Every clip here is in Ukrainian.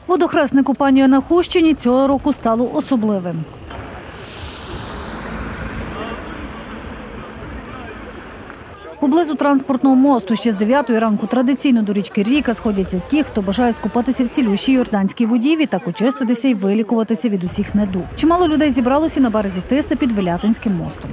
Водохресне купання на Хустині цього року стало особливим. Поблизу транспортного мосту ще з 9 ранку традиційно до річки Ріка сходяться ті, хто бажає скупатися в цілющій йорданській воді, відтак очиститися і вилікуватися від усіх недуг. Чимало людей зібралося на березі Тиси під Велятинським мостом.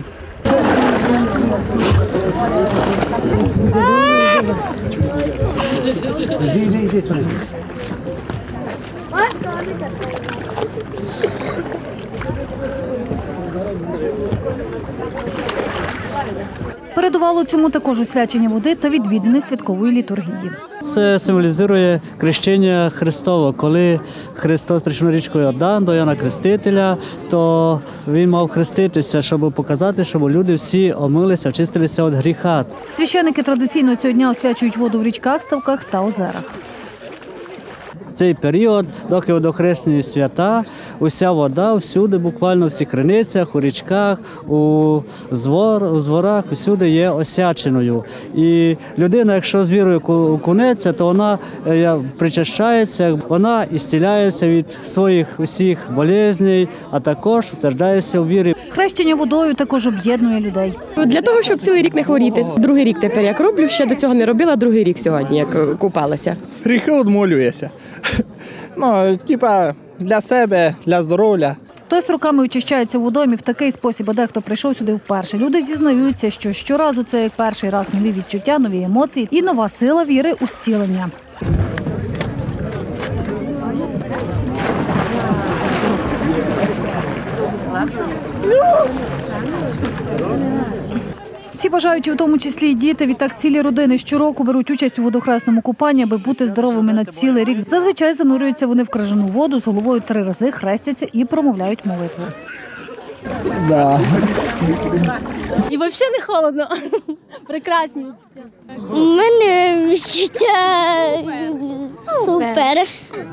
Передувало цьому також освячення води та відвідини святкової літургії. Це символізує хрещення Христове. Коли Христос прийшов на річку Йордан до Яна Хрестителя, то він мав хреститися, щоб показати, щоб люди всі омилися, очистилися від гріха. Священники традиційно цього дня освячують воду в річках, ставках та озерах. В цей період, доки водохресні свята, уся вода всюди, буквально в всіх криницях, у річках, у зворах, всюди є осяченою. І людина, якщо з вірою окунеться, то вона причащається, вона ісціляється від своїх усіх болезней, а також утверджується у вірі. Хрещення водою також об'єднує людей. Для того, щоб цілий рік не хворіти. Другий рік тепер як роблю, ще до цього не робила, другий рік сьогодні, як купалася. Гріхи одмолюєшся. Для себе, для здоров'я. Хтось роками очищається водоймі в такий спосіб, а дехто прийшов сюди вперше. Люди зізнаються, що щоразу це як перший раз нові відчуття, нові емоції і нова сила віри у зцілення. Всі бажаючі, в тому числі і діти, відтак цілі родини щороку беруть участь у водохресному купанні, аби бути здоровими на цілий рік. Зазвичай занурюються вони в крижану воду, з головою 3 рази хрестяться і промовляють молитву. Да. І взагалі не холодно. Прекрасні відчуття. У мене відчуття супер.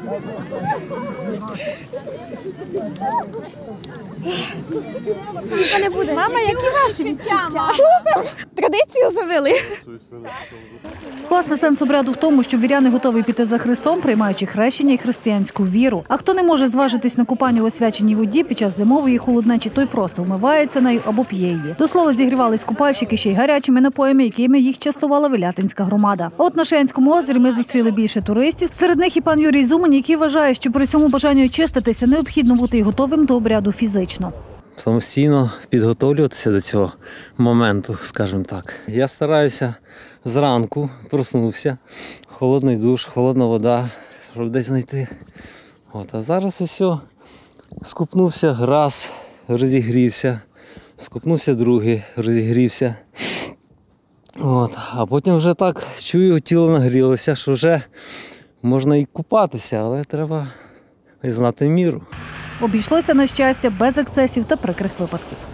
Мама, які ваші відчуття? Традицію завели. Власне, сенс обряду в тому, що віряни готові піти за Христом, приймаючи хрещення і християнську віру. А хто не може зважитись на купання у освяченій воді під час зимової холоднечі, той просто вмивається нею або п'є її. До слова, зігрівались купальщики ще й гарячими напоями, якими їх частувала Велятинська громада. А от на Шеянському озері ми зустріли більше туристів. Серед них і пан Юрій Зумань, який вважає, що при цьому бажанні очиститися необхідно бути і готовим до обряду фізично. Самостійно підготовлюватися до цього моменту, скажімо так. Я стараюся зранку, проснувся, холодний душ, холодна вода, щоб десь знайти. А зараз усе, скупнувся раз, розігрівся, скупнувся другий, розігрівся. А потім вже так чую, тіло нагрілося, що вже можна і купатися, але треба знати міру. Обійшлося, на щастя, без ексцесів та прикрих випадків.